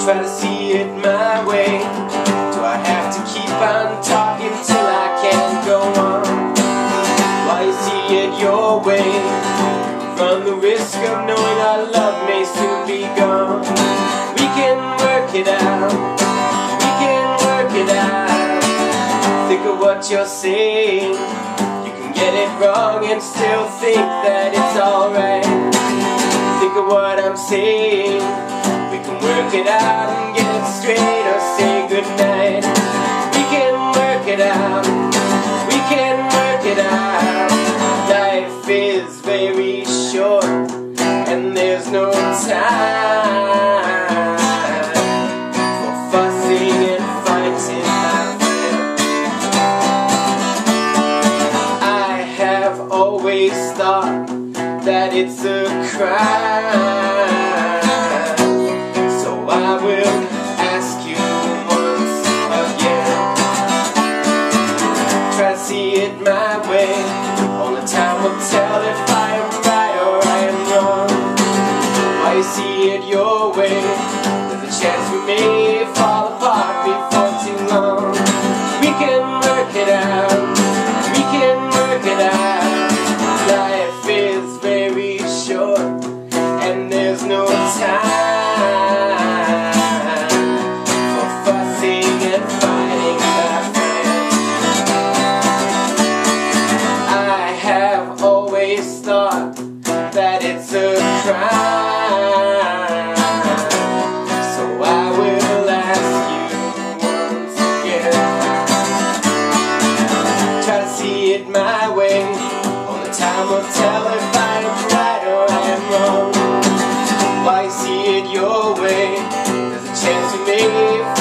try to see it my way. Do I have to keep on talking till I can't go on? While you see it your way, run the risk of knowing our love may soon be gone. We can work it out, we can work it out. Think of what you're saying. You can get it wrong and still think that it's alright. Think of what I'm saying. We can work it out and get it straight or say goodnight. We can work it out, we can work it out. Life is very short and there's no time for fussing and fighting, my friend. I have always thought that it's a crime, so I will ask you once again. Try to see it my way. Only time will tell if I am right or I am wrong. While you see it your way, there's a chance we may fall apart before too long. We can work it out, we can work it out. Life is very short and there's no time for fussing and fighting, my friend. I have always thought that it's a crime, so I will ask you once again. Try to see it my way. Only time will tell if I am right or I am wrong. Why you see it your way, there's a chance we may